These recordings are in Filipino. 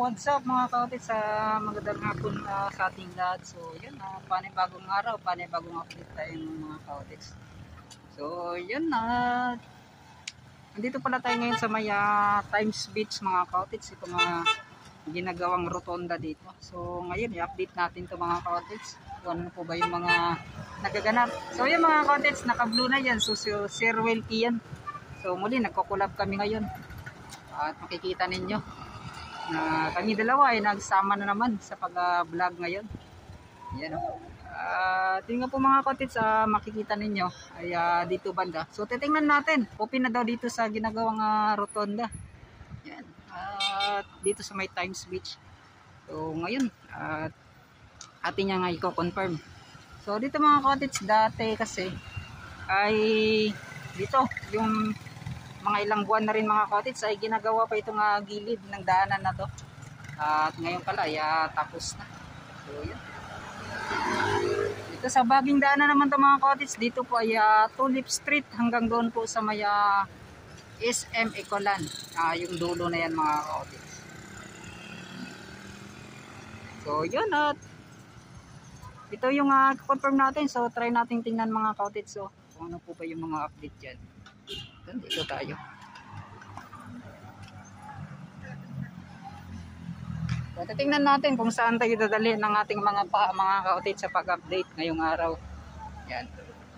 what's up mga kautit, sa magandang hapon sa ating lahat. So yun, panibagong araw, panibagong update tayo mga kautit. So yun, nandito pala tayo ngayon sa may Times Beach mga kautit. Ito mga ginagawang rotonda dito. So ngayon, i-update natin to mga kautit. Kung ano po ba yung mga nagaganap. So yun mga kautit, naka-blue na yan. So Sir Welky yan. So muli, nagko-collab kami ngayon. At makikita ninyo na kami dalawa ay nagsama na naman sa pag-vlog ngayon. Yan o. Tingnan po mga kautit, makikita ninyo ay dito banda. So titingnan natin, open na daw dito sa ginagawang rotonda. Yan. Dito sa may Times Beach. So ngayon, atin niya nga i-confirm. So dito mga kautit, dati kasi ay dito yung mga ilang buwan na rin mga kautit ay ginagawa pa itong gilid ng daanan na to. At ngayon pala ay tapos na. So yun. Dito sa baging daanan naman to mga kautit, dito po ay Tulip Street hanggang doon po sa may SM Ecolan. Yung dulo na yan mga kautit. So yun, at ito yung confirm natin. So try nating tingnan mga kautit. So kung ano po ba yung mga update dyan. Dito tayo. So, titingnan natin kung saan tayo dadalhin ng ating mga kautit sa pag-update ngayong araw. Yan.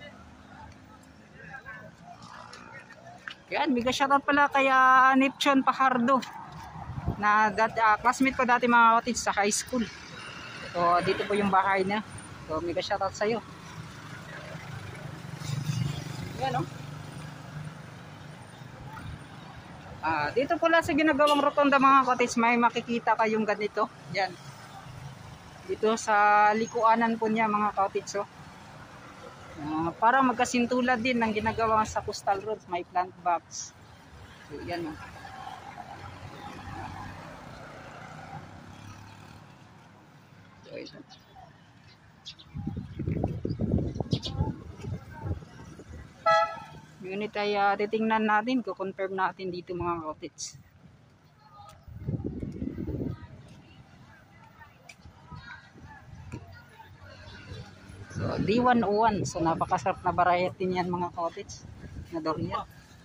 Yan, biga shoutout pala kay Neptune Pajardo na classmate ko dati mga kautit sa high school. So dito po yung bahay niya. So biga shoutout sa iyo. Yan o. Dito pala sa ginagawang rotonda mga kautit, may makikita kayong ganito. Yan. Dito sa likuanan po niya mga kautit. So, para magkasintulad din ng ginagawa sa Coastal Road, may plant box. So, yan o. So, ito. Unit ay titingnan natin, ko-confirm natin dito mga kautit. So D101, so napakasarap na variety niyan mga kautit na durian.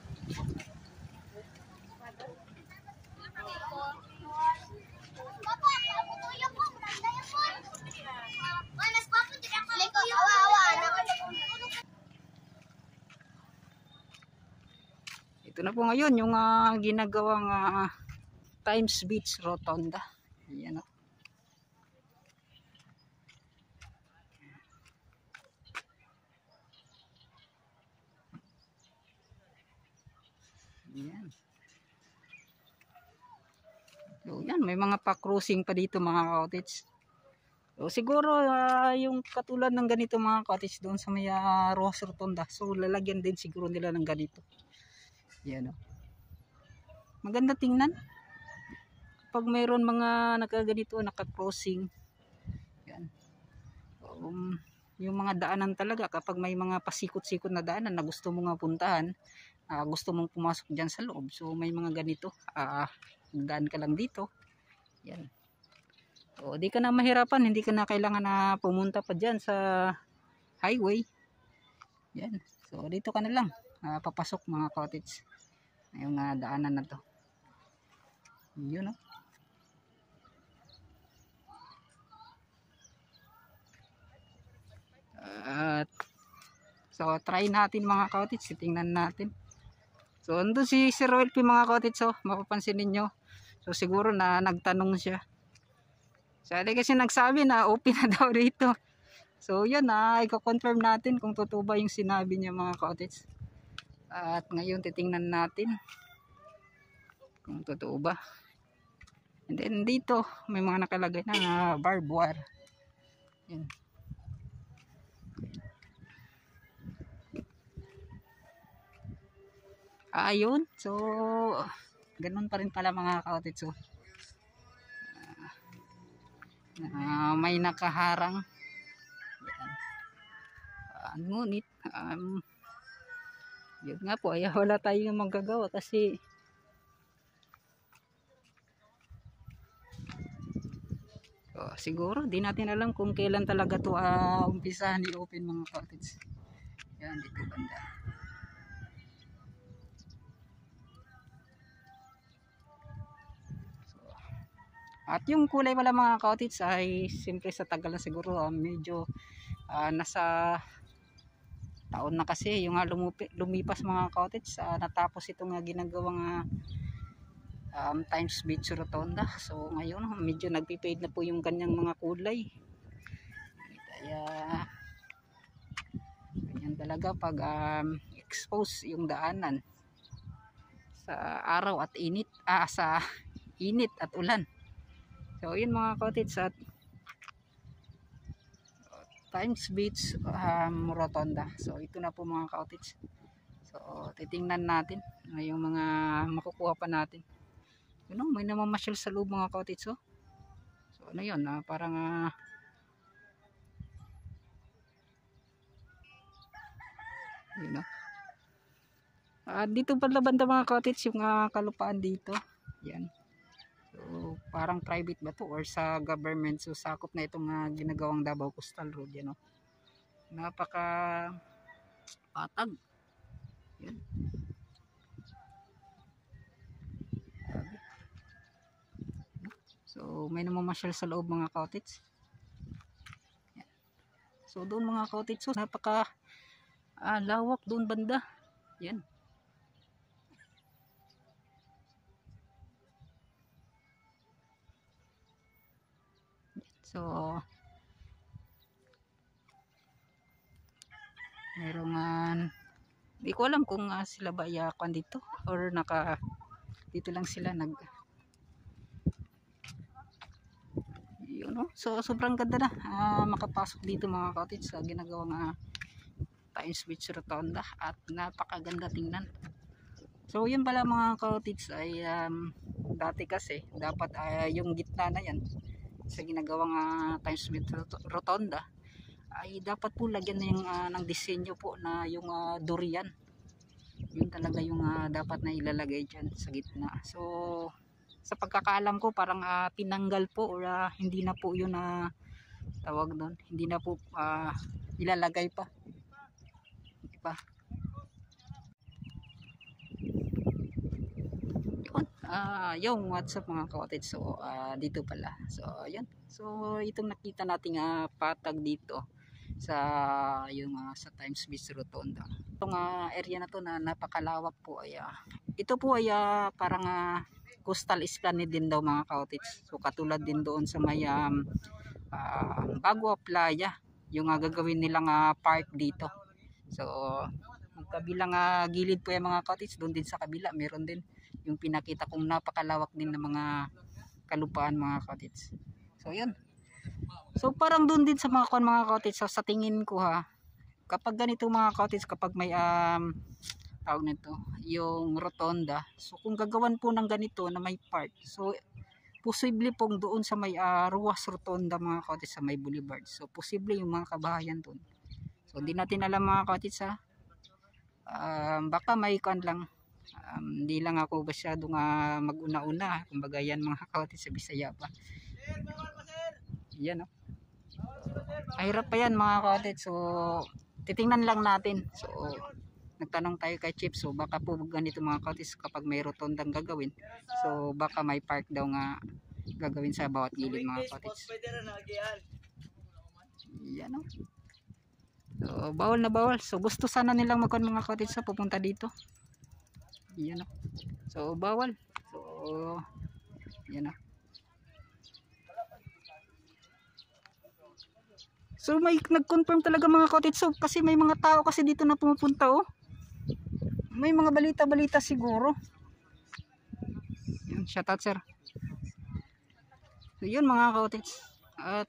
Ito na po ngayon yung ginagawang Times Beach Rotonda. Ayan o. Ayan. So yan, may mga pa-cruising pa dito mga kautis. So siguro yung katulad ng ganito mga kautis doon sa may Rose Rotonda. So lalagyan din siguro nila ng ganito. Yan o. Maganda tingnan. Kapag mayroon mga nakaganito, naka-crossing. Yan. Yung mga daanan talaga, kapag may mga pasikot-sikot na daanan na gusto mo nga puntahan, gusto mong pumasok dyan sa loob. So may mga ganito. Daan ka lang dito. Yan. So di ka na mahirapan, hindi ka na kailangan na pumunta pa dyan sa highway. Yan. So dito ka na lang. Papasok mga cottage. Yung daanan na to. Yun o. So try natin mga cottage. Tingnan natin. So andun si Sir Welky mga cottage. So mapapansin ninyo. So siguro na nagtanong siya. So kasi nagsabi na open na daw dito. So yun i-confirm natin kung totoo ba yung sinabi niya mga cottage. At ngayon titingnan natin kung totoo ba. And then dito may mga nakalagay na barbed wire. Yan. Ayun. So ganun pa rin pala mga cottage. So may nakaharang. Ngunit yun nga po, ay wala tayong magagawa kasi siguro di natin alam kung kailan talaga to umpisahan i-open mga cottage. Yan dito banda. At yung kulay pala mga cottage ay siyempre sa tagal na siguro medyo nasa taon na kasi yung lumipas mga cottage, natapos itong ginagawang Times Beach Rotonda. So ngayon medyo nagpi-fade na po yung kanyang mga kulay. Kaya ganyan talaga pag expose yung daanan sa araw at init, sa init at ulan. So yun mga cottage, at Times Beach Rotonda. So ito na po mga cottage. So titingnan natin yung mga makukuha pa natin. You know, may namamasyal sa loob mga cottage. So ano yun, parang you know, dito pala banda mga cottage yung kalupaan dito. Yan. So parang private ba to or sa government? So sakop na itong ginagawang Davao Coastal Road, yan, no? Napaka patag. Yan. So may namamasyal sa loob mga cottage. Yan. So doon mga cottage, so napaka lawak doon banda. Yan. So mayroong di ko alam kung sila ba iyakan dito or dito lang sila yun, no? So sobrang ganda na makapasok dito mga cottage sa ginagawang Times Beach Rotonda, at napakaganda tingnan. So yun pala mga cottage ay dati kasi dapat yung gitna na yan sa ginagawang Times Beach Rotonda ay dapat po lagyan na yung ng disenyo po na yung durian. Yun talaga yung dapat na ilalagay dyan sa gitna. So sa pagkakaalam ko parang tinanggal po or hindi na po yun tawag doon, hindi na po ilalagay pa, diba? Yung what's up mga cottage. So dito pala, so yun, so itong nakita nating patag dito sa yung sa Times Beach Rotonda, itong area na to na napakalawak po ay ito po ay parang coastal esplanade din daw mga cottage. So katulad din doon sa may Bagua Playa yung gagawin nilang park dito. So magkabilang gilid po yung mga cottage, doon din sa kabila meron din yung pinakita kong napakalawak din ng mga kalupaan mga cottage. So yun, so parang doon din sa mga cottage. So sa tingin ko kapag ganito mga cottage, kapag may tawag nito yung rotonda, so kung gagawan po ng ganito na may park, so posible pong doon sa may Ruas Rotonda mga cottage sa may boulevard, so posible yung mga kabahayan doon. So hindi natin alam mga cottage baka may lang, hindi lang ako masyadong mag-una-una, kumbaga yan mga cottage sa Bisaya pa. Yan, no? Mahirap pa yan mga cottage. So titingnan lang natin. So nagtanong tayo kay Chief, so baka po ganito mga cottage kapag may rotondang gagawin, so baka may park daw nga gagawin sa bawat gilid mga cottage. Yan, no? So bawal na bawal. So gusto sana nilang magkon mga cottage sa pupunta dito. Yan, no? So bawal. So yan, no? So may nag-confirm talaga mga cottage. So kasi may mga tao kasi dito na pumupunta, oh. May mga balita-balita siguro. Yan, shout out sir. So yun mga cottage. At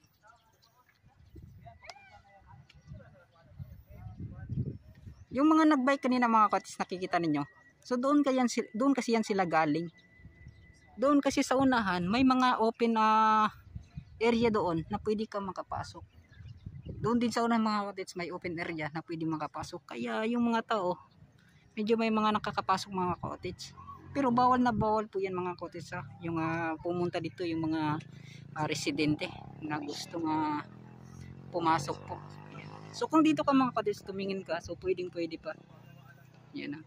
yung mga nagbike kanina mga cottage, nakikita ninyo. So doon kasi yan sila galing. Doon kasi sa unahan may mga open area doon na pwede kang makapasok. Doon din sa unang mga cottage may open area na pwede makapasok. Kaya yung mga tao, medyo may mga nakakapasok mga cottage. Pero bawal na bawal po yan mga kotis, ha? Yung pumunta dito yung mga residente na gusto pumasok po. Ayan. So kung dito ka mga kotis, tumingin ka, so pwede pa. Yan, ha.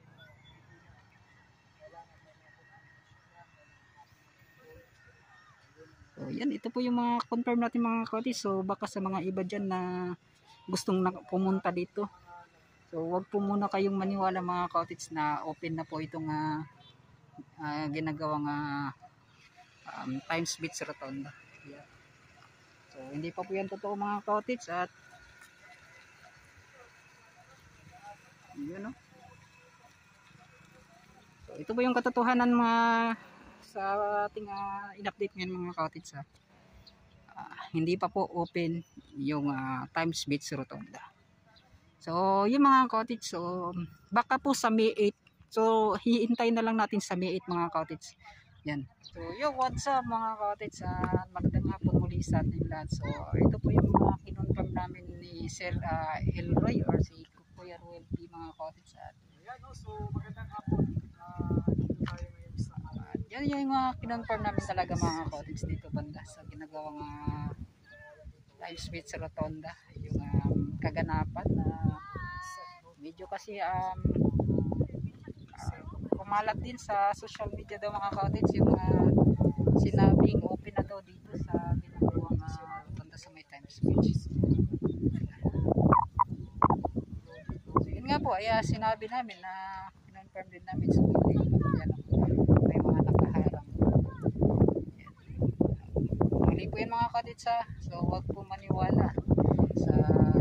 So yan, ito po yung mga confirm natin mga kotis. So baka sa mga iba dyan na gustong pumunta dito, so wag po muna kayong maniwala mga kotis na open na po itong ginagawang Times Beach Rotonda. Yeah. So hindi pa po yan totoo mga kotis, at yun, no? So ito po yung katotohanan sa ating in-update ngayon mga kotis, ha. Hindi pa po open yung Times Beach Rotonda. So yung mga cottage, so baka po sa May 8, so hihintayin na lang natin sa May 8 mga cottage. Yan. So yo, what's up mga cottage, magandang hapon muli sa ating lahat. So ito po yung mga kinonfirm namin ni Sir Elroy or si Kuya Ruel P mga cottage. Ayan, so magandang hapon. Dito tayo ngayon sa yan yung kinonfirm namin talaga mga cottage dito banda sa ginagawang Times Beach Rotonda. Yung kaganapan na medyo kasi kumalat din sa social media daw mga cottage yung sinabing open na daw dito sa ginagawang rotonda sa may Times Beach. So yun nga po, ay sinabi namin na kinonfirm din namin sa may mga nakaharang. Mali po yan mga cottage, so wag po maniwala sa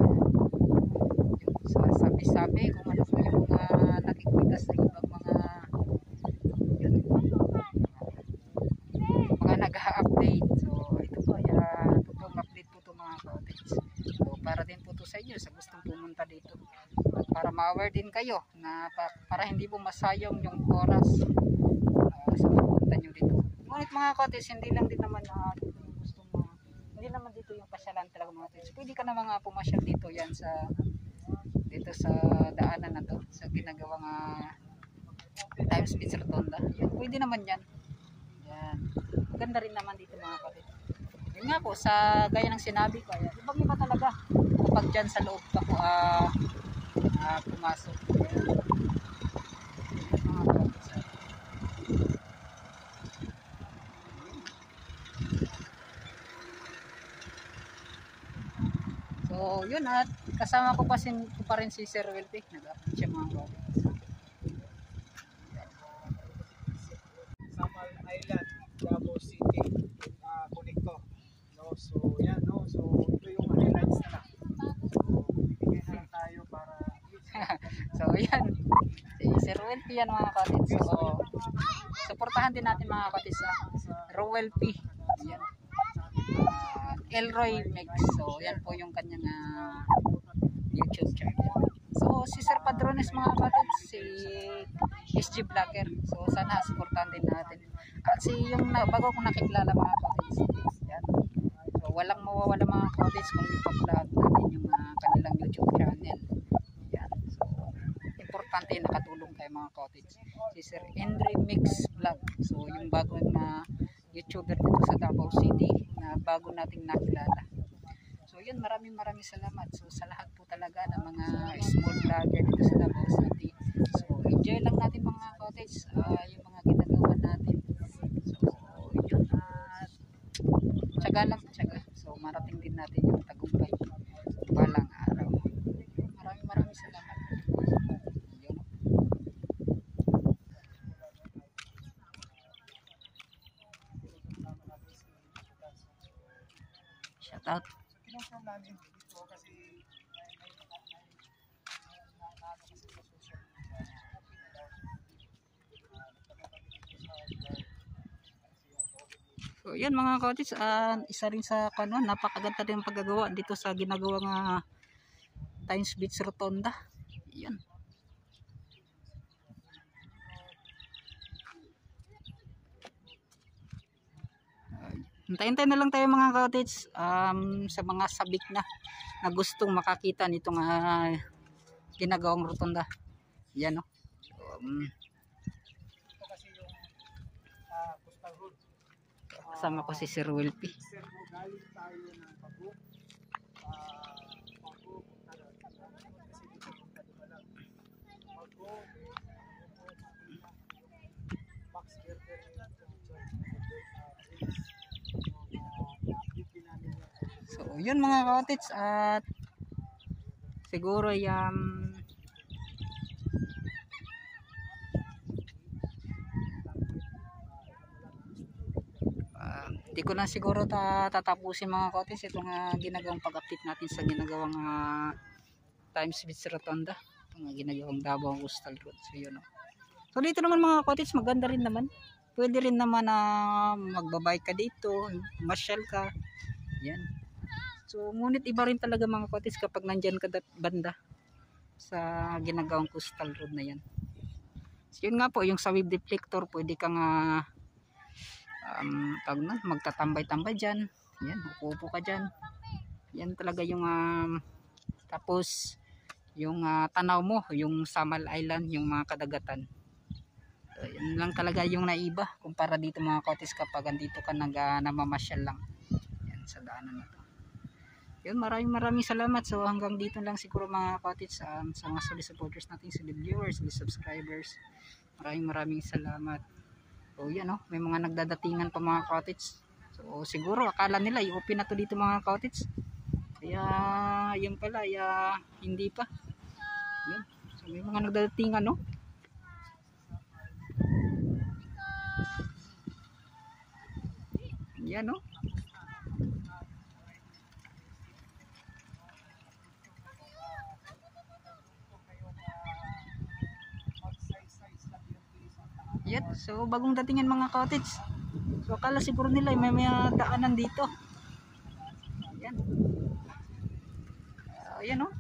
sabi-sabi kung ano po yung nakikita sa ibang mga nag-update. So ito po, totoong update po ito mga cottage. So para din po ito sa inyo sa gustong pumunta dito, at para ma-aware din kayo na para hindi po masayang yung oras sa pumunta nyo dito. Ngunit mga cottage, hindi lang din naman hindi naman dito yung pasyalan talaga mga cottage. Pwede ka na mga pumasyal dito yan dito sa daanan na to sa ginagawang Times Beach Rotonda. Yan, pwede naman yan. Yan. Maganda rin naman dito mga kapatid. Yun nga po, sa gaya ng sinabi ko, ibang iba talaga kapag dyan sa loob ka po pumasok. Mga kapatid. So yun, at kasama ko pa rin si Sir Welty. Nag-upload siya mga kapatid. Samal Island, Davao City, Connecto. No, so yan, no. So ito yung highlights na lang. So bibigyan na tayo para so yan, si Sir Ruel P yan mga kapatid. So suportahan din natin mga kapatid sa Ruel P. Yan. Elroy Mix. So yan po yung kanyang YouTube channel. So si Sir Padrones mga kapatid, si SG Vlogger. So sana suportahan din natin. At yung bago kong nakikilala mga kapatid. Yan. So walang mawawala mga kapatid kung ipa-vlog natin yung kanilang YouTube channel. Yan. So importante nakatulong kayo mga kapatid. Si Sir Henry Mix Vlog. So yung bagong YouTuber dito sa Davao City na bago nating nakilala. So yun, maraming salamat. So sa lahat po talaga ng mga small vlogger dito sa Davao City. So enjoy lang natin mga cottage, yung mga ginagawa natin. So yun, tsaga lang, tsaga. So marating din natin yung tagumpay balang araw. Maraming salamat. Yun. Shout out. kinonfirm namin dito kasi so yan mga cottage, isa rin sa napakaganda din ang paggagawa dito sa ginagawang Times Beach Rotonda. Yan. Hintayin na lang tayo mga cottage sa mga sabik na gustong makakita nitong ginagawang rotonda. Yan, no. ito kasi yung Coastal Road. Kasama ko si Sir Wilby. Sir, mo galing tayo ng Pago. Pago, punta lang. Kasi dito punta di ba lang. Pago, Max Gerber, So, yun mga ka-otits, at siguro yung di ko na siguro tatapusin mga ka-otits itong ginagawang pag-update natin sa ginagawang Times Beach Rotonda, itong ginagawang Davao Coastal Road. So, yun. So, dito naman mga ka-otits, maganda rin naman. Pwede rin naman na magbabike ka dito, masyal ka. Yan. So, ngunit iba rin talaga mga ka-otits kapag nandyan ka banda sa ginagawang coastal road na yan. So, yun nga po, yung sa wave deflector, pwede kang magtatambay-tambay dyan. Yan, upo ka dyan. Yan talaga yung tapos yung tanaw mo, yung Samal Island, yung mga kadagatan. So, yan lang talaga yung naiba kumpara dito mga ka-otits kapag andito ka namamasyal lang. Yan, sa daanan na to. Yun, maraming salamat. So hanggang dito lang siguro mga ka-otits, sa mga solid supporters natin, solid viewers, solid subscribers. Maraming salamat. So yan, may mga nagdadatingan pa mga ka-otits. So siguro akala nila i-open na to dito mga ka-otits. Kaya yun pala, hindi pa. Yun. So may mga nagdadatingan, no? Yan, no? Yan, so bagong datingan mga ka-otits. So akala siguro nila may daanan dito. Yan. Yan, no?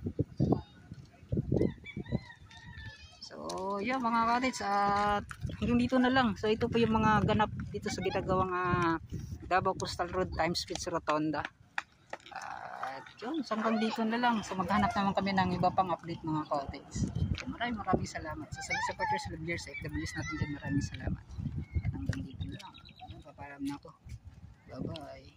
So yan mga ka-otits, at hanggang dito na lang. So ito po yung mga ganap dito sa ginagawang Davao Coastal Road Times Beach Rotonda. At yun, hanggang dito na lang. So maghanap naman kami ng iba pang update mga ka-otits. So, maraming salamat sa supporters sa viewers sa FWs natin dyan. Maraming salamat. At hanggang dito na lang. Paparam na ako. Bye bye.